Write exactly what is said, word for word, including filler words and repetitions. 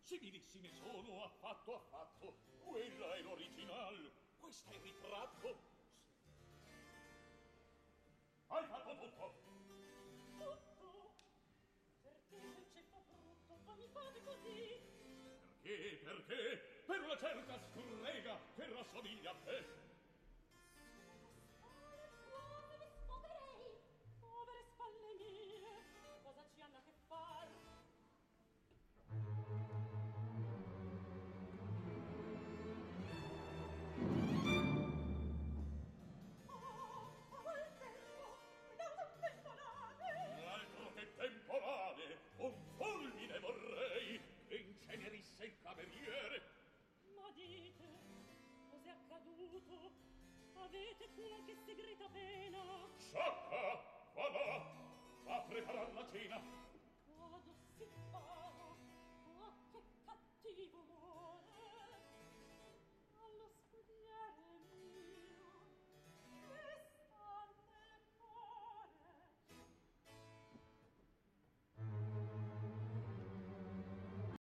Similissime sono, affatto, affatto. Quella è l'original, questa è il ritratto. Hai fatto tutto? Tutto? Perché quel ceppo brutto poi mi fate così? Perché, perché? Per una certa strega che rassomiglia a te. Povere, spoverei! Povere spalle mie! Cosa ci hanno a che far? Altro che temporale, un fulmine vorrei che incenerisse il cameriere. Ma dite, cos'è accaduto? Avete qualche segreta pena? Sciocca, va là, va a preparar la cena.